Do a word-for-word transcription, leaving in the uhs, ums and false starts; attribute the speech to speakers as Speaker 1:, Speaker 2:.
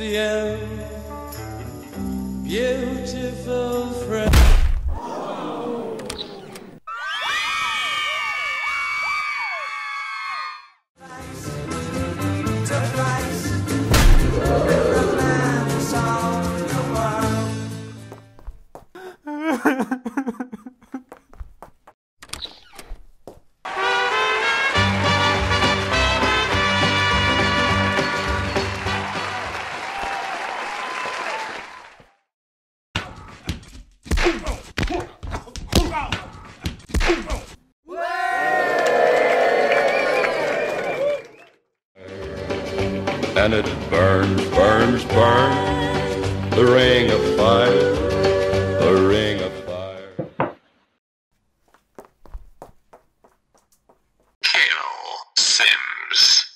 Speaker 1: the end, beautiful friend.
Speaker 2: And it burns, burns, burns, the ring of fire, the ring of fire.
Speaker 3: Kill Sims.